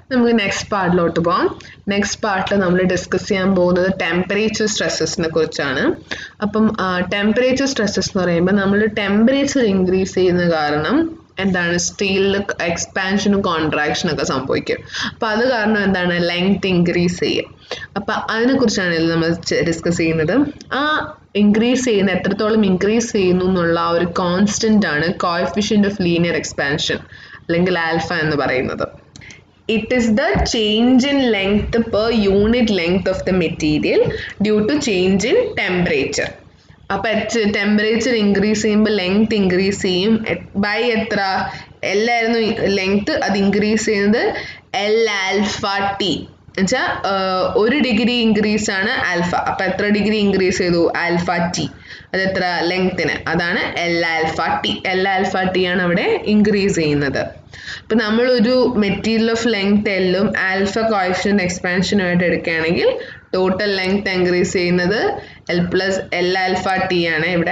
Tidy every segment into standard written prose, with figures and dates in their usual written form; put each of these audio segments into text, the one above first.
നമുക്ക് നെക്സ്റ്റ് പാർട്ടിലോട്ട് പോകാം. നെക്സ്റ്റ് പാർട്ടിൽ നമ്മൾ ഡിസ്കസ് ചെയ്യാൻ പോകുന്നത് ടെമ്പറേച്ചർ സ്ട്രെസ്സസിനെ കുറിച്ചാണ്. അപ്പം ടെമ്പറേച്ചർ സ്ട്രെസ്സസ് എന്ന് പറയുമ്പോൾ നമ്മൾ ടെമ്പറേച്ചർ ഇൻക്രീസ് ചെയ്യുന്ന കാരണം എന്താണ് സ്റ്റീലിൽ എക്സ്പാൻഷനും കോൺട്രാക്ഷനും ഒക്കെ സംഭവിക്കും. അപ്പോൾ അത് കാരണം എന്താണ് ലെങ്ത് ഇൻക്രീസ് ചെയ്യും. അപ്പം അതിനെക്കുറിച്ചാണ് നമ്മൾ ഡിസ്കസ് ചെയ്യുന്നത്. ആ ഇൻക്രീസ് ചെയ്യുന്ന എത്രത്തോളം ഇൻക്രീസ് ചെയ്യുന്നു എന്നുള്ള ആ ഒരു കോൺസ്റ്റന്റ് ആണ് കോഎഫിഷ്യന്റ് ഓഫ് ലീനിയർ എക്സ്പാൻഷൻ അല്ലെങ്കിൽ ആൽഫ എന്ന് പറയുന്നത്. It is the change in length per unit length of the material due to change in temperature. അപ്പോൾ ടെമ്പറേച്ചർ ഇൻക്രീസ് ചെയ്യുമ്പോൾ ലെങ്ത് ഇൻക്രീസ് ചെയ്യും. ബൈ എത്ര എൽ ആയിരുന്നു ലെങ്ത്, അത് ഇൻക്രീസ് ചെയ്യുന്നത് എൽ ആൽഫ ടി എന്നുവെച്ചാൽ 1 ഡിഗ്രി ഇൻക്രീസ് ആണ് ആൽഫ. അപ്പം എത്ര ഡിഗ്രി ഇൻക്രീസ് ചെയ്തു ആൽഫ ടി, അത് എത്ര ലെങ്ത്തിന്, അതാണ് L alpha T. L alpha T ആണ് അവിടെ ഇൻക്രീസ് ചെയ്യുന്നത്. അപ്പം നമ്മളൊരു മെറ്റീരിയൽ ഓഫ് ലെങ്ത് എല്ലും ആൽഫ കോഎഫിഷ്യന്റ് എക്സ്പാൻഷനുമായിട്ട് എടുക്കുകയാണെങ്കിൽ ടോട്ടൽ ലെങ്ത് ഇൻക്രീസ് ചെയ്യുന്നത് L plus L alpha T ആണ് ഇവിടെ.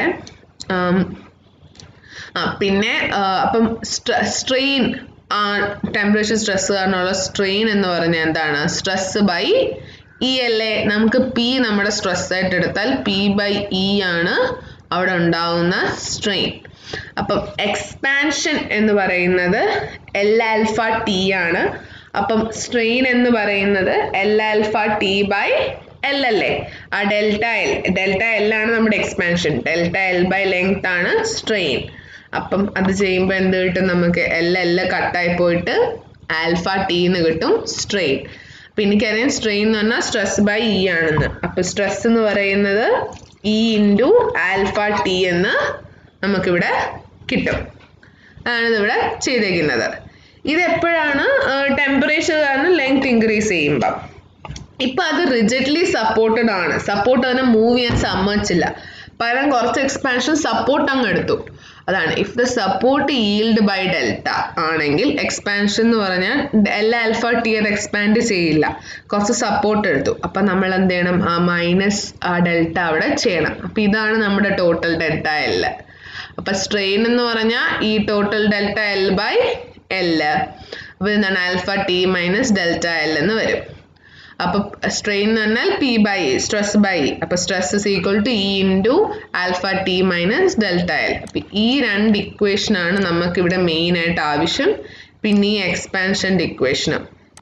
പിന്നെ അപ്പം സ്ട്രെയിൻ ടെമ്പറേച്ചർ സ്ട്രെസ് കാരണമുള്ള സ്ട്രെയിൻ എന്ന് പറഞ്ഞാൽ എന്താണ് സ്ട്രെസ് ബൈ ഇ അല്ലേ. നമുക്ക് പി നമ്മുടെ സ്ട്രെസ് ആയിട്ട് എടുത്താൽ പി ബൈ ഇ ആണ് അവിടെ ഉണ്ടാവുന്ന സ്ട്രെയിൻ. അപ്പം എക്സ്പാൻഷൻ എന്ന് പറയുന്നത് എൽ ആൽഫ ടി ആണ്. അപ്പം സ്ട്രെയിൻ എന്ന് പറയുന്നത് L alpha T by L അല്ലേ. ആ ഡെൽറ്റ എൽ ആണ് നമ്മുടെ expansion, delta L by length ആണ് സ്ട്രെയിൻ. അപ്പം അത് ചെയ്യുമ്പോൾ എന്ത് കിട്ടും നമുക്ക് എൽ കട്ടായി പോയിട്ട് ആൽഫ ടി എന്ന് കിട്ടും സ്ട്രെയിൻ. അപ്പം എനിക്കറിയാം സ്ട്രെയിൻ എന്ന് പറഞ്ഞാൽ സ്ട്രെസ് ബൈ ഇ ആണെന്ന്. അപ്പം സ്ട്രെസ് എന്ന് പറയുന്നത് ഇ ഇൻറ്റു ആൽഫ ടി എന്ന് നമുക്കിവിടെ കിട്ടും. അതാണ് ഇതിവിടെ ചെയ്തേക്കുന്നത്. ഇതെപ്പോഴാണ് ടെമ്പറേച്ചർ കാരണം ലെങ്ത് ഇൻക്രീസ് ചെയ്യുമ്പം. ഇപ്പം അത് റിജിഡ്ലി സപ്പോർട്ടഡ് ആണ്. സപ്പോർട്ട് അതിനെ മൂവ് ചെയ്യാൻ സമ്മതിച്ചില്ല. പകരം കുറച്ച് എക്സ്പാൻഷൻ സപ്പോർട്ട് അങ്ങ് എടുത്തു. അതാണ് if the support yield by delta ആണെങ്കിൽ എക്സ്പാൻഷൻ എന്ന് പറഞ്ഞാൽ എൽ ആൽഫ ടി അത് എക്സ്പാൻഡ് ചെയ്യില്ല, കുറച്ച് സപ്പോർട്ട് എടുത്തു. അപ്പം നമ്മൾ എന്ത് ചെയ്യണം, ആ മൈനസ് ആ ഡെൽറ്റ അവിടെ ചെയ്യണം. അപ്പം ഇതാണ് നമ്മുടെ ടോട്ടൽ ഡെൽറ്റ എൽ. അപ്പം സ്ട്രെയിൻ എന്ന് പറഞ്ഞാൽ ഈ total delta L by L. അപ്പോൾ എന്താണ് alpha T minus delta L എന്ന് വരും. അപ്പം സ്ട്രെയിൻ എന്ന് പറഞ്ഞാൽ പി ബൈ സ്ട്രെസ് ബൈ, അപ്പം stress is equal to E into alpha T minus delta L. അപ്പം ഈ രണ്ട് ഇക്വേഷനാണ് നമുക്കിവിടെ മെയിനായിട്ട് ആവശ്യം. പിന്നെ ഈ എക്സ്പാൻഷൻ്റെ ഇക്വേഷനും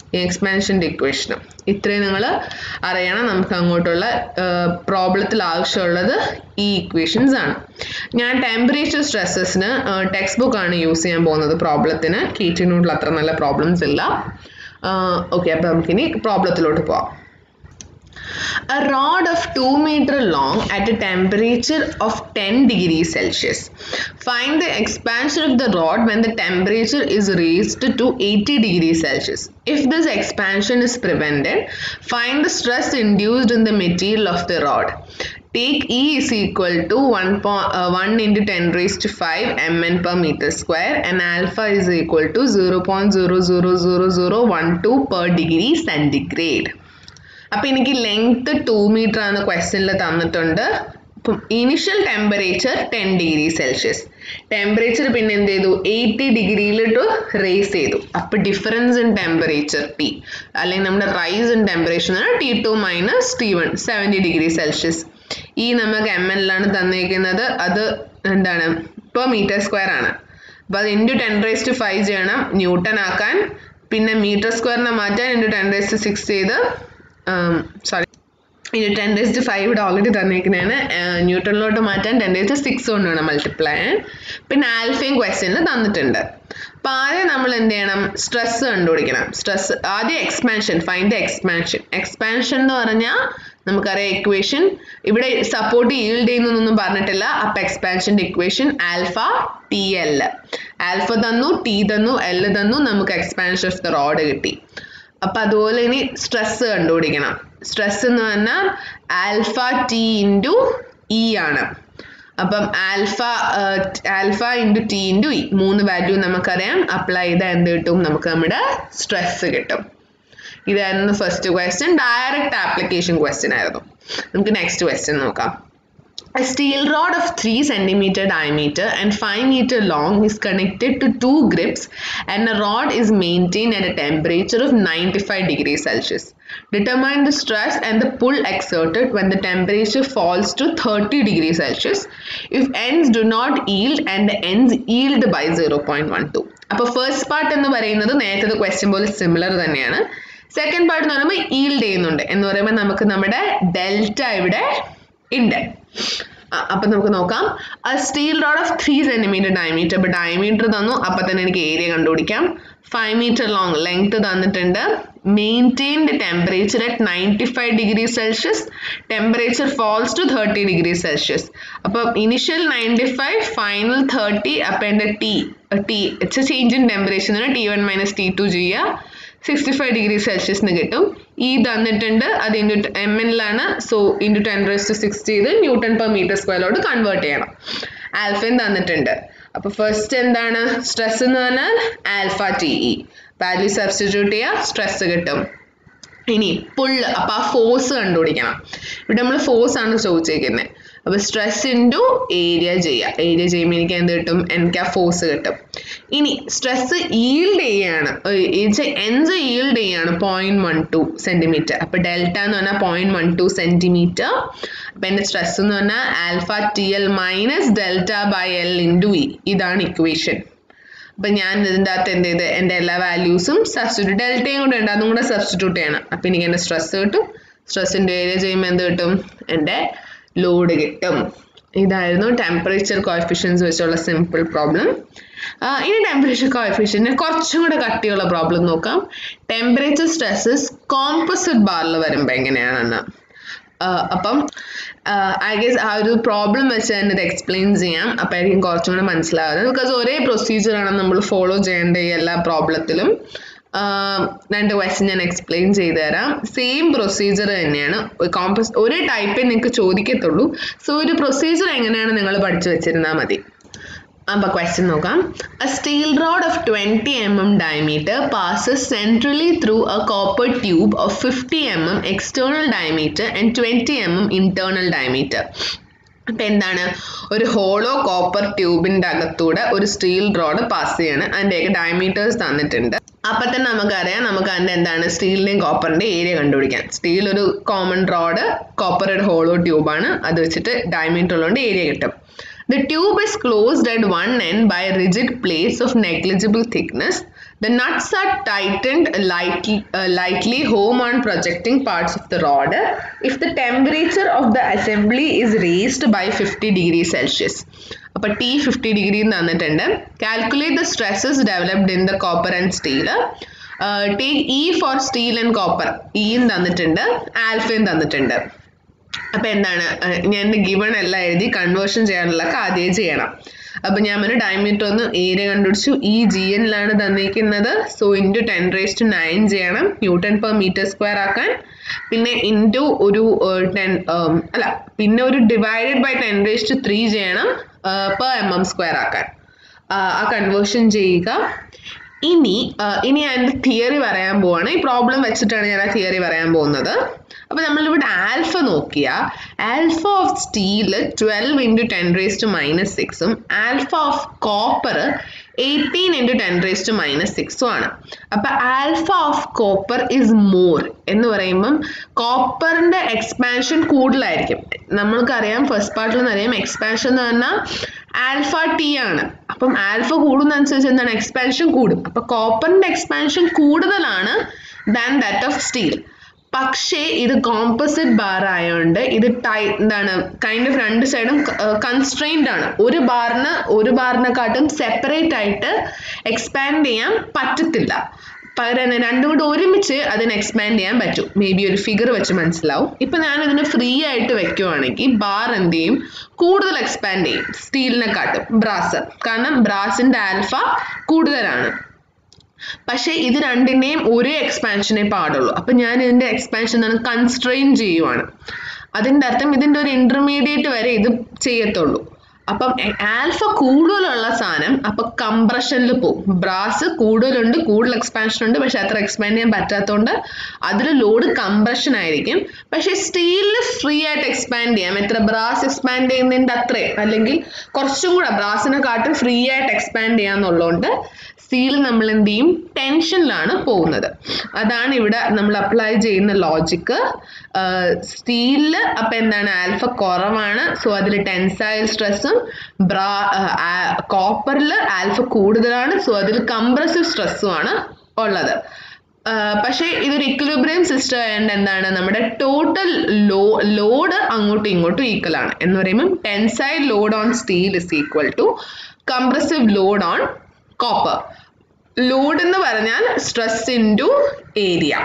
ഇത്രയും നിങ്ങൾ അറിയണം. നമുക്ക് അങ്ങോട്ടുള്ള പ്രോബ്ലത്തിൽ ആവശ്യമുള്ളത് ഈ ഇക്വേഷൻസ് ആണ്. ഞാൻ ടെമ്പറേച്ചർ സ്ട്രെസ്സസിന് ടെക്സ്റ്റ് ബുക്കാണ് യൂസ് ചെയ്യാൻ പോകുന്നത് പ്രോബ്ലത്തിന്. കീറ്റി നോട്ടിൽ അത്ര നല്ല പ്രോബ്ലംസ് ഇല്ല. ഓക്കെ, അപ്പം നമുക്കിനി പ്രോബ്ലത്തിലോട്ട് പോവാം. A rod of 2 meter long at a temperature of 10 degrees Celsius. Find the expansion of the rod when the temperature is raised to 80 degrees Celsius. If this expansion is prevented, find the stress induced in the material of the rod. Take E is equal to 1 into 10 raised to 5 mn per meter square and alpha is equal to 0.000012 per degree centigrade. അപ്പം എനിക്ക് length 2 metre ആണ് ക്വസ്റ്റ്യനിൽ തന്നിട്ടുണ്ട്. അപ്പം initial temperature 10 degree Celsius, temperature പിന്നെ എന്ത് ചെയ്തു 80 ഡിഗ്രിയിലിട്ട് raise ചെയ്തു. അപ്പം ഡിഫറൻസ് ഇൻ ടെമ്പറേച്ചർ ടി അല്ലെങ്കിൽ നമ്മുടെ rise in temperature T2 minus T1 70 degree Celsius. ഈ നമുക്ക് mn തന്നിരിക്കുന്നത്, അത് എന്താണ് പെർ മീറ്റർ സ്ക്വയർ ആണ്. അപ്പം അത് ഇൻറ്റു 10⁵ ചെയ്യണം ന്യൂട്ടൺ ആക്കാൻ. പിന്നെ മീറ്റർ സ്ക്വയറിനെ മാറ്റാൻ ഇൻറ്റു 10⁶ ചെയ്ത് ഇനി 10⁵ ഇവിടെ ഓൾറെഡി തന്നിരിക്കുന്നതാണ്. ന്യൂട്ടണിലോട്ട് മാറ്റാൻ 10⁶ കൊണ്ട് വേണം മൾട്ടിപ്ലൈ. പിന്നെ ആൽഫയും ക്വസ്റ്റ്യനിൽ തന്നിട്ടുണ്ട്. അപ്പം ആദ്യം നമ്മൾ എന്ത് ചെയ്യണം, സ്ട്രെസ് കണ്ടുപിടിക്കണം. സ്ട്രെസ് ആദ്യം എക്സ്പാൻഷൻ, ഫൈൻഡ് ദ എക്സ്പാൻഷൻ എന്ന് പറഞ്ഞാൽ നമുക്കറിയാം ഇക്വേഷൻ ഇവിടെ സപ്പോർട്ട് ഈൽഡ് ചെയ്യുന്നൊന്നും പറഞ്ഞിട്ടില്ല. അപ്പം എക്സ്പാൻഷൻ്റെ equation alpha T L. Alpha തന്നു, ടി തന്നു, എൽ തന്നു, നമുക്ക് എക്സ്പാൻഷൻ ഓഫ് ദ റോഡ് കിട്ടി. അപ്പം അതുപോലെ ഇനി സ്ട്രെസ് കണ്ടുപിടിക്കണം. സ്ട്രെസ് എന്ന് പറഞ്ഞാൽ ആൽഫ ടി ഇൻറ്റു ഇ ആണ്. അപ്പം alpha into T into E 3 value നമുക്കറിയാം. അപ്ലൈ ചെയ്താൽ എന്ത് കിട്ടും, നമുക്ക് നമ്മുടെ സ്ട്രെസ് കിട്ടും. ഇതായിരുന്നു first question. Direct application question ആയിരുന്നു. നമുക്ക് നെക്സ്റ്റ് ക്വസ്റ്റ്യൻ നോക്കാം. A steel rod of 3 cm diameter and 5 meter long is connected to 2 grips and a rod is maintained at a temperature of 95 degrees Celsius. Determine the stress and the pull exerted when the temperature falls to 30 degrees Celsius if ends do not yield and the ends yield by 0.12. അപ്പോൾ first part എന്ന് പറയുന്നത് നേരത്തെ question പോലെ similar തന്നെയാണ്. Second part എന്ന് പറയുമ്പോൾ yield ചെയ്യുന്നുണ്ട് എന്ന് പറയുമ്പോൾ നമുക്ക് നമ്മുടെ ഡെൽറ്റ ഇവിടെ ഉണ്ട്. അപ്പം നമുക്ക് നോക്കാം. A steel rod of 3 cm diameter. അപ്പോൾ ഡയമീറ്റർ തന്നു, അപ്പം തന്നെ എനിക്ക് ഏരിയ കണ്ടുപിടിക്കാം. 5 meter long ലെങ്ത് തന്നിട്ടുണ്ട്. Maintained temperature at 95 degrees Celsius. Temperature falls to 30 degrees Celsius. അപ്പം ഇനിഷ്യൽ 95, ഫൈനൽ 30. അപ്പം എൻ്റെ T it's a change in temperature. T1 minus T2 ചെയ്യുക. 65 degrees Celsius കിട്ടും. ഈ തന്നിട്ടുണ്ട്, അത് ഇൻറ്റു mn സോ ഇൻറ്റു 10⁻⁶ ചെയ്ത് ന്യൂട്ടൺ പെർ മീറ്റർ സ്ക്വയറിലോട്ട് കൺവേർട്ട് ചെയ്യണം. ആൽഫയും തന്നിട്ടുണ്ട്. അപ്പോൾ ഫസ്റ്റ് എന്താണ് സ്ട്രെസ് എന്ന് പറഞ്ഞാൽ ആൽഫ TE. വാല്യൂ സബ്സ്റ്റിറ്റ്യൂട്ട് ചെയ്യുക, സ്ട്രെസ് കിട്ടും. ഇനി പുള്ള്, അപ്പോൾ ആ ഫോഴ്സ് കണ്ടുപിടിക്കണം. ഇവിടെ നമ്മൾ ഫോഴ്സ് ആണ് ചോദിച്ചേക്കുന്നത്. അപ്പോൾ സ്ട്രെസ് ഇൻറ്റു ഏരിയ ചെയ്യുക. ഏരിയ ചെയ്യുമ്പോൾ എനിക്ക് എന്ത് കിട്ടും? എനിക്ക് ആ ഫോഴ്സ് കിട്ടും. ഇനി സ്ട്രെസ് ഈൽഡ് ചെയ്യാണ്, എൻസ് ഈൽഡ് ചെയ്യാണ് 0.12 സെൻറ്റിമീറ്റർ. അപ്പോൾ ഡെൽറ്റ എന്ന് പറഞ്ഞാൽ 0.12 സെൻറ്റിമീറ്റർ. അപ്പോൾ എൻ്റെ സ്ട്രെസ് എന്ന് പറഞ്ഞാൽ alpha TL minus delta by L into E. ഇതാണ് ഇക്വേഷൻ. അപ്പം ഞാൻ ഇതിൻ്റെ അകത്ത് എന്ത് ചെയ്ത് എൻ്റെ എല്ലാ വാല്യൂസും സബ്സ്റ്റിറ്റ്യൂട്ട്, ഡെൽറ്റയും കൂടെ ഉണ്ട്, അതും കൂടെ സബ്സ്റ്റിറ്റ്യൂട്ട് ചെയ്യണം. അപ്പം എനിക്ക് എൻ്റെ സ്ട്രെസ് കിട്ടും. സ്ട്രെസ്സിൻ്റെ ഏരിയ ചെയ്യുമ്പോൾ എന്ത് കിട്ടും? എൻ്റെ ലോഡ് കിട്ടും. ഇതായിരുന്നു ടെമ്പറേച്ചർ കോഎഫിഷ്യൻസ് വെച്ചുള്ള സിമ്പിൾ പ്രോബ്ലം. ഇനി ടെമ്പറേച്ചർ കോഎഫിഷ്യൻറ്റിന് കുറച്ചും കൂടെ കട്ടിയുള്ള പ്രോബ്ലം നോക്കാം. ടെമ്പറേച്ചർ സ്ട്രെസ്സസ് കോമ്പോസിറ്റ് ബാറിൽ വരുമ്പോൾ എങ്ങനെയാണെന്ന്. അപ്പം ഐ ഗെസ് ആ ഒരു പ്രോബ്ലം വെച്ച് തന്നെ ഇത് എക്സ്പ്ലെയിൻ ചെയ്യാം. അപ്പം ആയിരിക്കും കുറച്ചും കൂടെ മനസ്സിലാവുന്നത്. ബിക്കോസ് ഒരേ പ്രൊസീജിയറാണ് നമ്മൾ ഫോളോ ചെയ്യേണ്ട ഈ എല്ലാ പ്രോബ്ലത്തിലും. രണ്ട് ക്വസ്റ്റ്യൻ ഞാൻ എക്സ്പ്ലെയിൻ ചെയ്തു തരാം. സെയിം പ്രൊസീജിയർ തന്നെയാണ്. ഒരു ടൈപ്പേ നിങ്ങൾക്ക് ചോദിക്കത്തുള്ളൂ. സോ ഒരു പ്രൊസീജിയർ എങ്ങനെയാണ് നിങ്ങൾ പഠിച്ചു വെച്ചിരുന്നാൽ മതി. അപ്പോൾ ക്വസ്റ്റ്യൻ നോക്കാം. A steel rod of 20 mm diameter passes centrally through a copper tube of 50 mm external diameter and 20 mm internal diameter. അപ്പം എന്താണ്? ഒരു ഹോളോ കോപ്പർ ട്യൂബിൻ്റെ അകത്തൂടെ ഒരു സ്റ്റീൽ റോഡ് പാസ് ചെയ്യാണ്. അതിൻ്റെയൊക്കെ ഡയമീറ്റേഴ്സ് തന്നിട്ടുണ്ട്. അപ്പം തന്നെ നമുക്കറിയാം, നമുക്ക് അതിൻ്റെ എന്താണ് സ്റ്റീലിൻ്റെയും കോപ്പറിൻ്റെയും ഏരിയ കണ്ടുപിടിക്കാം. സ്റ്റീൽ ഒരു കോമൺ റോഡ്, കോപ്പർ ഒരു ഹോളോ ട്യൂബാണ്. അത് വെച്ചിട്ട് ഡയമീറ്റർ ഉള്ളതുകൊണ്ട് ഏരിയ കിട്ടും. The tube is closed at one end by rigid plates of negligible thickness. The nuts are tightened lightly home on projecting parts of the rod if the temperature of the assembly is raised by 50 degrees Celsius. അപ്പോൾ T 50 degree തന്നിട്ടുണ്ട്. Calculate the stresses developed in the copper and steel. Take E for steel and copper. E തന്നിട്ടുണ്ട്, ആൽഫയും തന്നിട്ടുണ്ട്. അപ്പം എന്താണ്, ഞാൻ given എല്ലാം എഴുതി conversion ചെയ്യാനുള്ളതൊക്കെ ആദ്യം ചെയ്യണം. അപ്പം ഞാൻ ഒരു ഡയമീറ്റർ ഒന്ന് ഏരിയ കണ്ടുപിടിച്ചു. ഈ GN തന്നിരിക്കുന്നത്. സോ ഇൻറ്റു 10⁹ ചെയ്യണം ന്യൂട്ടൺ പെർ മീറ്റർ സ്ക്വയർ ആക്കാൻ. പിന്നെ ഇൻറ്റു ഒരു 10 പിന്നെ ഒരു ഡിവൈഡഡ് ബൈ 10⁻³ ചെയ്യണം പെർ mm സ്ക്വയർ ആക്കാൻ. ആ കൺവേർഷൻ ചെയ്യുക. ഇനി ഞാൻ തിയറി പറയാൻ പോവാണ്. ഈ പ്രോബ്ലം വെച്ചിട്ടാണ് ഞാൻ ആ തിയറി പറയാൻ പോകുന്നത്. അപ്പോൾ നമ്മളിവിടെ ആൽഫ നോക്കിയാൽ ആൽഫ ഓഫ് സ്റ്റീൽ 12 × 10⁻⁻⁶ഉം ആൽഫ ഓഫ് കോപ്പർ 18 × 10⁻⁻⁶ഉം ആണ്. അപ്പം alpha of copper is more എന്ന് പറയുമ്പം കോപ്പറിൻ്റെ എക്സ്പാൻഷൻ കൂടുതലായിരിക്കും. നമ്മൾക്കറിയാം ഫസ്റ്റ് പാർട്ടിൽ അറിയാം എക്സ്പാൻഷൻ എന്ന് പറഞ്ഞാൽ ആൽഫ T ആണ്. അപ്പം ആൽഫ കൂടുന്നതനുസരിച്ച് എന്താണ് എക്സ്പാൻഷൻ കൂടും. അപ്പം കോപ്പറിൻ്റെ എക്സ്പാൻഷൻ കൂടുതലാണ് ദാൻ ദാറ്റ് ഓഫ് സ്റ്റീൽ. പക്ഷേ ഇത് കോമ്പോസിറ്റ് ബാർ ആയതുകൊണ്ട് ഇത് എന്താണ് കൈൻഡ് ഓഫ് രണ്ട് സൈഡും കൺസ്ട്രെയിൻഡ് ആണ്. ഒരു ബാറിനെക്കാട്ടും സെപ്പറേറ്റ് ആയിട്ട് എക്സ്പാൻഡ് ചെയ്യാൻ പറ്റത്തില്ല. പകരം രണ്ടും കൂടെ ഒരുമിച്ച് അതിന് എക്സ്പാൻഡ് ചെയ്യാൻ പറ്റും. മേ ബി ഒരു ഫിഗർ വെച്ച് മനസ്സിലാവും. ഇപ്പം ഞാൻ ഇതിന് ഫ്രീ ആയിട്ട് വെക്കുവാണെങ്കിൽ ബാർ എന്ത് ചെയ്യും? കൂടുതൽ എക്സ്പാൻഡ് ചെയ്യും സ്റ്റീലിനെക്കാട്ടും ബ്രാസ്. കാരണം ബ്രാസിൻ്റെ ആൽഫ കൂടുതലാണ്. പക്ഷേ ഇത് രണ്ടിൻ്റെയും ഒരേ എക്സ്പാൻഷനേ പാടുള്ളൂ. അപ്പം ഞാൻ ഇതിൻ്റെ എക്സ്പാൻഷൻ എന്താണ് കൺസ്ട്രെയിൻ ചെയ്യുവാണ്. അതിൻ്റെ അർത്ഥം ഇതിൻ്റെ ഒരു ഇൻ്റർമീഡിയറ്റ് വരെ ഇത് ചെയ്യത്തുള്ളൂ. അപ്പം ആൽഫ കൂടുതലുള്ള സാധനം അപ്പൊ കംപ്രഷനിൽ പോകും. ബ്രാസ് കൂടുതലുണ്ട്, കൂടുതൽ എക്സ്പാൻഷൻ ഉണ്ട്, പക്ഷെ അത്ര എക്സ്പാൻഡ് ചെയ്യാൻ പറ്റാത്തതുകൊണ്ട് അതിൽ ലോഡ് കംപ്രഷൻ ആയിരിക്കും. പക്ഷെ സ്റ്റീലിൽ ഫ്രീ ആയിട്ട് എക്സ്പാൻഡ് ചെയ്യാം. എത്ര ബ്രാസ് എക്സ്പാൻഡ് ചെയ്യുന്നതിന്റെ അത്രയും, അല്ലെങ്കിൽ കുറച്ചും കൂടെ ബ്രാസിനെ കാട്ടും ഫ്രീ ആയിട്ട് എക്സ്പാൻഡ് ചെയ്യാന്നുള്ളതുകൊണ്ട് സ്റ്റീൽ നമ്മൾ എന്ത് ചെയ്യും, ടെൻഷനിലാണ് പോകുന്നത്. അതാണ് ഇവിടെ നമ്മൾ അപ്ലൈ ചെയ്യുന്ന ലോജിക്ക്. സ്റ്റീലില് അപ്പൊ എന്താണ്, ആൽഫ കുറവാണ്, സോ അതിൽ ടെൻസൈൽ സ്ട്രെസ്സും. കോപ്പറിൽ ആൽഫ കൂടുതലാണ്, സോ അതിൽ കംപ്രസീവ് സ്ട്രെസ്സും ആണ് ഉള്ളത്. പക്ഷേ ഇതൊരു ഇക്വിലിബ്രിയം സിസ്റ്റം ആയതുകൊണ്ട് എന്താണ്, നമ്മുടെ ടോട്ടൽ ലോഡ് അങ്ങോട്ടും ഇങ്ങോട്ടും ഈക്വൽ ആണ്. എന്ന് പറയുമ്പോൾ tensile load on steel is equal to compressive load on copper. Load എന്ന് പറഞ്ഞാൽ സ്ട്രെസ് ഇൻറ്റു ഏരിയ.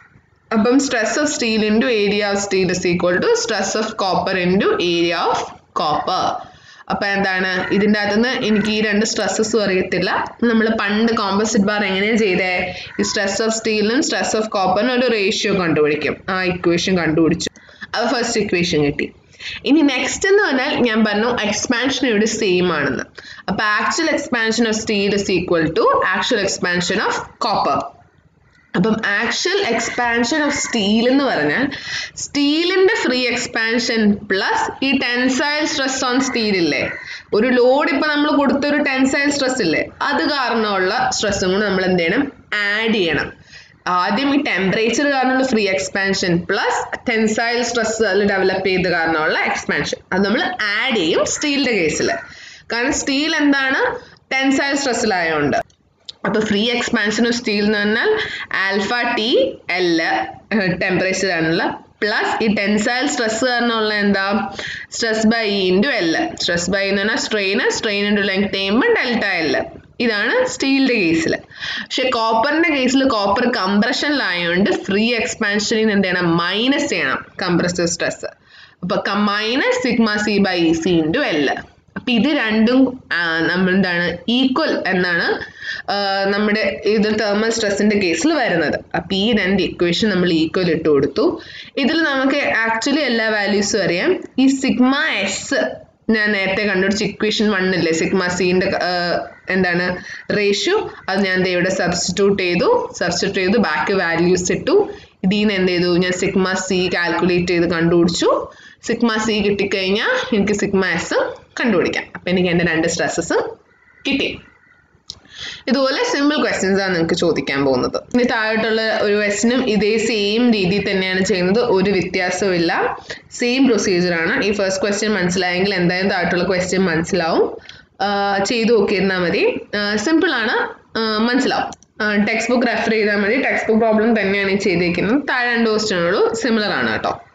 അപ്പം stress of steel into area of steel is equal to stress of copper into area of copper. അപ്പൊ എന്താണ്, ഇതിൻ്റെ അകത്തുനിന്ന് എനിക്ക് ഈ രണ്ട് സ്ട്രെസ്സസും അറിയത്തില്ല. നമ്മൾ പണ്ട് കോമ്പോസിറ്റ് ബാർ എങ്ങനെയാണ് ചെയ്തേ, ഈ സ്ട്രെസ് ഓഫ് സ്റ്റീലിനും സ്ട്രെസ് ഓഫ് കോപ്പറിനും ഒരു റേഷ്യോ കണ്ടുപിടിക്കും. ആ ഇക്വേഷൻ കണ്ടുപിടിച്ചു, അത് ഫസ്റ്റ് ഇക്വേഷൻ കിട്ടി. ഇനി നെക്സ്റ്റ് എന്ന് പറഞ്ഞാൽ ഞാൻ പറഞ്ഞു എക്സ്പാൻഷൻ ഇവിടെ സെയിം ആണെന്ന്. അപ്പൊ actual expansion of steel is equal to actual expansion of copper. അപ്പം ആക്ച്വൽ എക്സ്പാൻഷൻ ഓഫ് സ്റ്റീൽ എന്ന് പറഞ്ഞാൽ സ്റ്റീലിന്റെ ഫ്രീ എക്സ്പാൻഷൻ പ്ലസ് ഈ ടെൻസൈൽ സ്ട്രെസ് ഓൺ സ്റ്റീൽ ഇല്ലേ, ഒരു ലോഡ് ഇപ്പൊ നമ്മൾ കൊടുത്തൊരു ടെൻസൈൽ സ്ട്രെസ് ഇല്ലേ, അത് കാരണമുള്ള സ്ട്രെസ്സും കൂടെ നമ്മൾ എന്ത് ചെയ്യണം, ആഡ് ചെയ്യണം. ആദ്യം ഈ ടെമ്പറേച്ചർ കാരണമുള്ള free expansion plus tensile stress അതിൽ ഡെവലപ്പ് ചെയ്ത് കാരണമുള്ള എക്സ്പാൻഷൻ, അത് നമ്മൾ ആഡ് ചെയ്യും സ്റ്റീലിന്റെ കേസിൽ. കാരണം സ്റ്റീൽ എന്താണ്, ടെൻസൈൽ സ്ട്രെസ്സിലായതുകൊണ്ട്. അപ്പൊ ഫ്രീ എക്സ്പാൻഷൻ ഓഫ് സ്റ്റീൽ എന്ന് പറഞ്ഞാൽ ആൽഫ ടി എൽ ടെമ്പറേച്ചർ ആണുള്ള പ്ലസ് ഈ ടെൻസൈൽ സ്ട്രെസ് കാരണമുള്ള എന്താ, stress by E into L. Stress by എന്ന് പറഞ്ഞാൽ സ്ട്രെയിൻ ഇൻറ്റു ലെങ്ത് ചെയ്യുമ്പോൾ ഡെൽറ്റ എൽ. ഇതാണ് സ്റ്റീലിന്റെ കേസിൽ. പക്ഷെ കോപ്പറിന്റെ കേസിൽ കോപ്പർ കംപ്രഷനിലായതുകൊണ്ട് ഫ്രീ എക്സ്പാൻഷനിൽ എന്ത് ചെയ്യണം, മൈനസ് ചെയ്യണം കംപ്രസീവ് സ്ട്രെസ്. അപ്പൊ minus sigma C by C into L. അപ്പൊ ഇത് രണ്ടും നമ്മൾ എന്താണ്, ഈക്വൽ എന്നാണ് നമ്മുടെ ഇത് തെർമൽ സ്ട്രെസ്സിന്റെ കേസിൽ വരുന്നത്. അപ്പൊ ഈ രണ്ട് ഇക്വേഷൻ നമ്മൾ ഈക്വൽ ഇട്ട് കൊടുത്തു. ഇതിൽ നമുക്ക് ആക്ച്വലി എല്ലാ വാല്യൂസും അറിയാം. ഈ സിഗ്മ എസ് ഞാൻ നേരത്തെ കണ്ടുപിടിച്ച ഇക്വേഷൻ 1 ഇല്ലേ, സിഗ്മ സിന്റെ എന്താണ് റേഷ്യോ, അത് ഞാൻ ഇവിടെ സബ്സ്റ്റിറ്റ്യൂട്ട് ചെയ്തു ബാക്കി വാല്യൂസ് ഇട്ടു. ഇതിൽ നിന്ന് എന്ത് ചെയ്തു, ഞാൻ സിഗ്മ സി കാൽക്കുലേറ്റ് ചെയ്ത് കണ്ടുപിടിച്ചു. സിഗ്മ സി കിട്ടിക്കഴിഞ്ഞാൽ എനിക്ക് സിഗ്മ എസ് കണ്ടുപിടിക്കാം. അപ്പൊ എനിക്ക് എൻ്റെ രണ്ട് സ്ട്രെസ്സസ് കിട്ടി. ഇതുപോലെ സിമ്പിൾ ക്വസ്റ്റ്യൻസ് ആണ് നിങ്ങൾക്ക് ചോദിക്കാൻ പോകുന്നത്. ഇനി താഴോട്ടുള്ള ഒരു ക്വസ്റ്റ്യനും ഇതേ സെയിം രീതിയിൽ തന്നെയാണ് ചെയ്യുന്നത്, ഒരു വ്യത്യാസവും ഇല്ല, സെയിം പ്രൊസീജിയർ ആണ്. ഈ ഫസ്റ്റ് ക്വസ്റ്റ്യൻ മനസ്സിലായെങ്കിൽ എന്തായാലും താഴോട്ടുള്ള ക്വസ്റ്റ്യൻ മനസ്സിലാവും. ചെയ്തു നോക്കിയിരുന്നാൽ മതി, സിമ്പിൾ ആണ്, മനസ്സിലാവും. ടെക്സ്റ്റ് ബുക്ക് റെഫർ ചെയ്താൽ മതി. ടെക്സ്റ്റ് ബുക്ക് പ്രോബ്ലം തന്നെയാണ് ഈ ചെയ്തിരിക്കുന്നത്. താഴെ രണ്ട് ക്വസ്റ്റ്യനുകളും സിമിലർ ആണ് കേട്ടോ.